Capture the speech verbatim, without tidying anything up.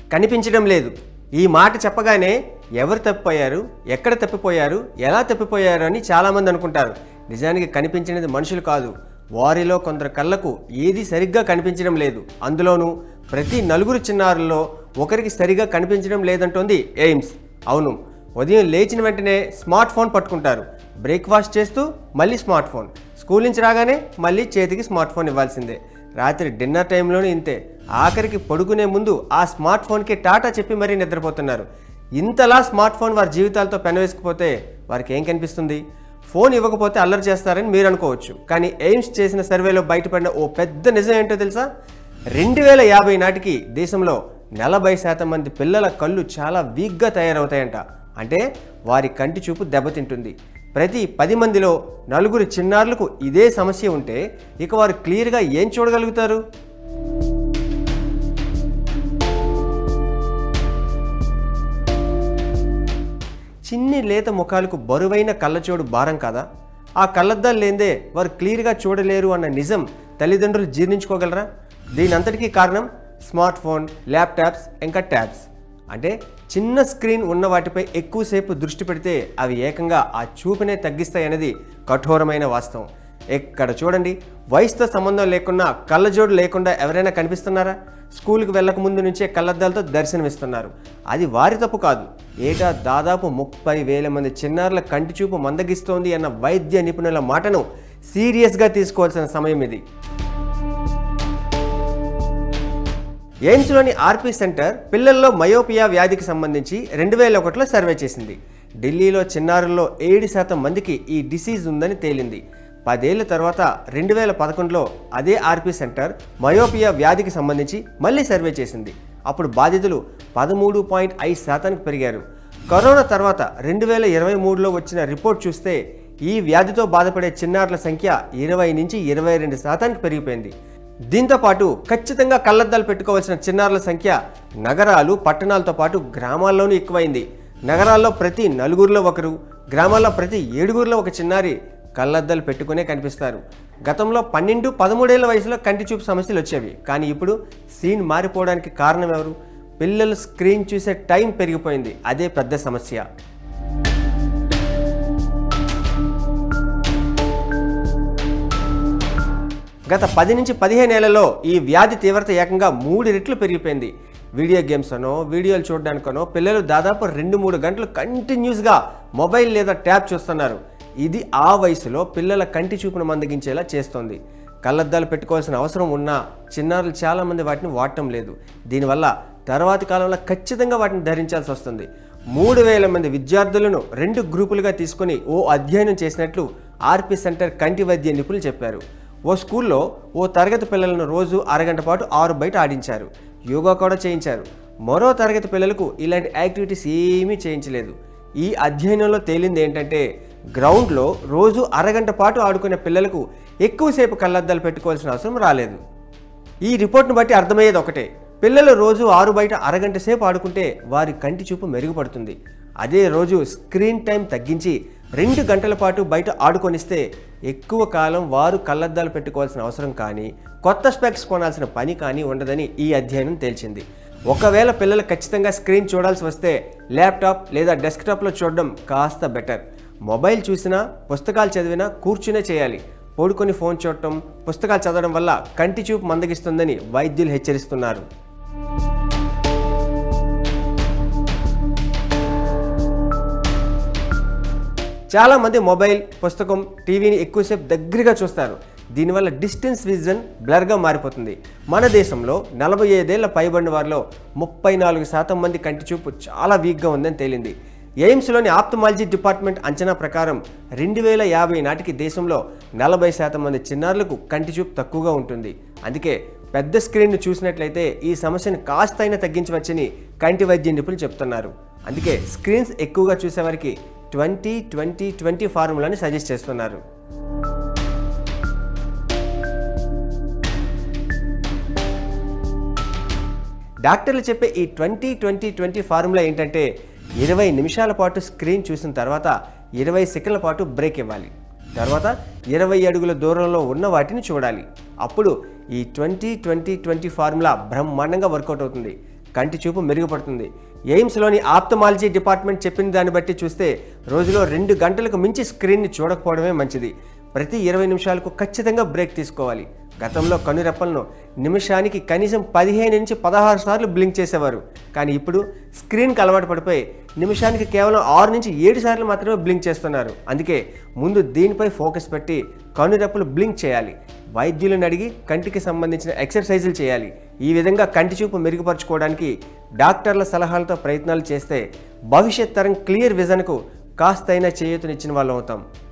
కనిపించడం లేదు. ఈ మాట చెప్పగానే ఎవరు తప్పిపోయారు, ఎక్కడ తప్పిపోయారు, ఎలా తప్పిపోయారు అని చాలామంది అనుకుంటారు. నిజానికి కనిపించినది మనుషులు కాదు, వారిలో కొందరు కళ్ళకు ఏది సరిగ్గా కనిపించడం లేదు. అందులోనూ ప్రతి నలుగురు చిన్నారుల్లో ఒకరికి సరిగ్గా కనిపించడం లేదంటోంది ఎయిమ్స్. అవును, ఉదయం లేచిన వెంటనే స్మార్ట్ ఫోన్ పట్టుకుంటారు, బ్రేక్ఫాస్ట్ చేస్తూ మళ్ళీ స్మార్ట్ ఫోన్, స్కూల్ నుంచి రాగానే మళ్ళీ చేతికి స్మార్ట్ ఫోన్ ఇవ్వాల్సిందే, రాత్రి డిన్నర్ టైంలోనే ఇంతే, ఆఖరికి పడుకునే ముందు ఆ స్మార్ట్ ఫోన్కి టాటా చెప్పి మరీ నిద్రపోతున్నారు. ఇంతలా స్మార్ట్ ఫోన్ వారి జీవితాలతో పెనవేసుకుపోతే వారికి ఏం కనిపిస్తుంది? ఫోన్ ఇవ్వకపోతే అల్లరి చేస్తారని మీరు అనుకోవచ్చు, కానీ ఎయిమ్స్ చేసిన సర్వేలో బయటపడిన ఓ పెద్ద నిజం ఏంటో తెలుసా? రెండు వేల యాభై నాటికి దేశంలో నలభై శాతం మంది పిల్లల కళ్ళు చాలా వీక్గా తయారవుతాయంట. అంటే వారి కంటి చూపు దెబ్బతింటుంది. ప్రతి పది మందిలో నలుగురు చిన్నారులకు ఇదే సమస్య ఉంటే ఇక వారు క్లియర్గా ఏం చూడగలుగుతారు? చిన్ని లేత ముఖాలకు బరువైన కళ్ళచోడు భారం కాదా? ఆ కళ్ళద్దాలు లేదే వారు క్లియర్గా చూడలేరు అన్న నిజం తల్లిదండ్రులు జీర్ణించుకోగలరా? దీనంతటికీ కారణం స్మార్ట్ ఫోన్, ల్యాప్టాప్స్, ఇంకా ట్యాబ్స్. అంటే చిన్న స్క్రీన్ ఉన్న వాటిపై ఎక్కువసేపు దృష్టి పెడితే అవి ఏకంగా ఆ చూపునే తగ్గిస్తాయనేది కఠోరమైన వాస్తవం. ఎక్కడ చూడండి, వయసుతో సంబంధం లేకుండా కళ్ళజోడు లేకుండా ఎవరైనా కనిపిస్తున్నారా? స్కూల్కి వెళ్ళక ముందు నుంచే కళ్ళద్దాలతో దర్శనమిస్తున్నారు. అది వారి తప్పు కాదు. ఏటా దాదాపు ముప్పై వేల మంది చిన్నారుల కంటి చూపు మందగిస్తోంది అన్న వైద్య నిపుణుల మాటను సీరియస్గా తీసుకోవాల్సిన సమయం ఇది. ఎయిమ్స్లోని ఆర్పీ సెంటర్ పిల్లల్లో మయోపియా వ్యాధికి సంబంధించి రెండు వేల ఒకటిలో సర్వే చేసింది. ఢిల్లీలో చిన్నారుల్లో ఏడు శాతం మందికి ఈ డిసీజ్ ఉందని తేలింది. పదేళ్ల తర్వాత రెండు వేల పదకొండులో అదే ఆర్పీ సెంటర్ మయోపియా వ్యాధికి సంబంధించి మళ్ళీ సర్వే చేసింది. అప్పుడు బాధితులు పదమూడు పాయింట్ ఐదు శాతానికి పెరిగారు. కరోనా తర్వాత రెండు వేల ఇరవై మూడులో వచ్చిన రిపోర్ట్ చూస్తే ఈ వ్యాధితో బాధపడే చిన్నారుల సంఖ్య ఇరవై నుంచి ఇరవై రెండు శాతానికి పెరిగిపోయింది. దీంతో పాటు ఖచ్చితంగా కళ్ళద్దాలు పెట్టుకోవాల్సిన చిన్నారుల సంఖ్య నగరాలు, పట్టణాలతో పాటు గ్రామాల్లోనూ ఎక్కువైంది. నగరాల్లో ప్రతి నలుగురిలో ఒకరు, గ్రామాల్లో ప్రతి ఏడుగురిలో ఒక చిన్నారి కళ్ళద్దాలు పెట్టుకునే కనిపిస్తారు. గతంలో పన్నెండు పదమూడేళ్ల వయసులో కంటి చూపు సమస్యలు వచ్చేవి, కానీ ఇప్పుడు సీన్ మారిపోవడానికి కారణం ఎవరు? పిల్లలు స్క్రీన్ చూసే టైం పెరిగిపోయింది, అదే పెద్ద సమస్య. గత పది నుంచి పదిహేను ఏళ్లలో ఈ వ్యాధి తీవ్రత ఏకంగా మూడు రెట్లు పెరిగిపోయింది. వీడియో గేమ్స్ అనో, వీడియోలు చూడడానికనో పిల్లలు దాదాపు రెండు మూడు గంటలు కంటిన్యూస్గా మొబైల్ లేదా ట్యాబ్ చూస్తున్నారు. ఇది ఆ వయసులో పిల్లల కంటి చూపును మందగించేలా చేస్తోంది. కళ్ళద్దాలు పెట్టుకోవాల్సిన అవసరం ఉన్నా చిన్నారులు చాలామంది వాటిని వాడటం లేదు. దీనివల్ల తర్వాతి కాలంలో ఖచ్చితంగా వాటిని ధరించాల్సి వస్తుంది. మూడు వేల మంది విద్యార్థులను రెండు గ్రూపులుగా తీసుకుని ఓ అధ్యయనం చేసినట్లు ఆర్పీ సెంటర్ కంటి వైద్య నిపుణులు చెప్పారు. ఓ స్కూల్లో ఓ తరగతి పిల్లలను రోజు అరగంట పాటు ఆరు బయట ఆడించారు, యోగా కూడా చేయించారు. మరో తరగతి పిల్లలకు ఇలాంటి యాక్టివిటీస్ ఏమీ చేయించలేదు. ఈ అధ్యయనంలో తేలింది ఏంటంటే గ్రౌండ్లో రోజు అరగంట పాటు ఆడుకునే పిల్లలకు ఎక్కువసేపు కళ్ళద్దాలు పెట్టుకోవాల్సిన అవసరం రాలేదు. ఈ రిపోర్ట్ను బట్టి అర్థమయ్యేది ఒకటే, పిల్లలు రోజు ఆరు బయట అరగంట సేపు ఆడుకుంటే వారి కంటి చూపు మెరుగుపడుతుంది. అదే రోజు స్క్రీన్ టైం తగ్గించి రెండు గంటల పాటు బయట ఆడుకొనిస్తే ఎక్కువ కాలం వారు కళ్ళద్దాలు పెట్టుకోవాల్సిన అవసరం కానీ, కొత్త స్పెక్స్ కొనాల్సిన పని కానీ ఉండదని ఈ అధ్యయనం తేల్చింది. ఒకవేళ పిల్లలు ఖచ్చితంగా స్క్రీన్ చూడాల్సి వస్తే ల్యాప్టాప్ లేదా డెస్క్టాప్లో చూడడం కాస్త బెటర్. మొబైల్ చూసినా, పుస్తకాలు చదివినా కూర్చునే చేయాలి. పడుకొని ఫోన్ చూడటం, పుస్తకాలు చదవడం వల్ల కంటి చూపు మందగిస్తుందని వైద్యులు హెచ్చరిస్తున్నారు. చాలామంది మొబైల్, పుస్తకం, టీవీని ఎక్కువసేపు దగ్గరగా చూస్తారు. దీనివల్ల డిస్టెన్స్ విజన్ బ్లర్గా మారిపోతుంది. మన దేశంలో నలభై ఐదేళ్ల పైబడిన వారిలో ముప్పై నాలుగు శాతం మంది కంటి చూపు చాలా వీక్గా ఉందని తేలింది. ఎయిమ్స్లోని ఆప్థమాలజీ డిపార్ట్మెంట్ అంచనా ప్రకారం రెండు వేల యాభై నాటికి దేశంలో నలభై శాతం మంది చిన్నారులకు కంటి చూపు తక్కువగా ఉంటుంది. అందుకే పెద్ద స్క్రీన్ను చూసినట్లయితే ఈ సమస్యను కాస్తైనా తగ్గించవచ్చని కంటి వైద్య నిపుణులు చెప్తున్నారు. అందుకే స్క్రీన్స్ ఎక్కువగా చూసేవారికి ట్వంటీ ట్వంటీ ట్వంటీ ఫార్ములాని సజెస్ట్ చేస్తున్నారు. డాక్టర్లు చెప్పే ఈ ట్వంటీ ట్వంటీ ట్వంటీ ఫార్ములా ఏంటంటే ఇరవై నిమిషాల పాటు స్క్రీన్ చూసిన తర్వాత ఇరవై సెకండ్ల పాటు బ్రేక్ ఇవ్వాలి. తర్వాత ఇరవై అడుగుల దూరంలో ఉన్న వాటిని చూడాలి. అప్పుడు ఈ ట్వంటీ ట్వంటీ ట్వంటీ ఫార్ములా బ్రహ్మాండంగా వర్కౌట్ అవుతుంది. కంటి చూపు మెరుగుపడుతుంది. ఎయిమ్స్లోని ఆప్థమాలజీ డిపార్ట్మెంట్ చెప్పిన దాన్ని బట్టి చూస్తే రోజులో రెండు గంటలకు మించి స్క్రీన్ని చూడకపోవడమే మంచిది. ప్రతి ఇరవై నిమిషాలకు ఖచ్చితంగా బ్రేక్ తీసుకోవాలి. గతంలో కనురెప్పలను నిమిషానికి కనీసం పదిహేను నుంచి పదహారు సార్లు బ్లింక్ చేసేవారు. కానీ ఇప్పుడు స్క్రీన్కి అలవాటు పడిపోయి నిమిషానికి కేవలం ఆరు నుంచి ఏడు సార్లు మాత్రమే బ్లింక్ చేస్తున్నారు. అందుకే ముందు దీనిపై ఫోకస్ పెట్టి కనురెప్పలు బ్లింక్ చేయాలి. వైద్యులను అడిగి కంటికి సంబంధించిన ఎక్సర్సైజులు చేయాలి. ఈ విధంగా కంటి చూపు మెరుగుపరచుకోవడానికి డాక్టర్ల సలహాలతో ప్రయత్నాలు చేస్తే భవిష్యత్ తరం క్లియర్ విజన్కు కాస్తైనా చేయూతనిచ్చిన వాళ్ళం అవుతాం.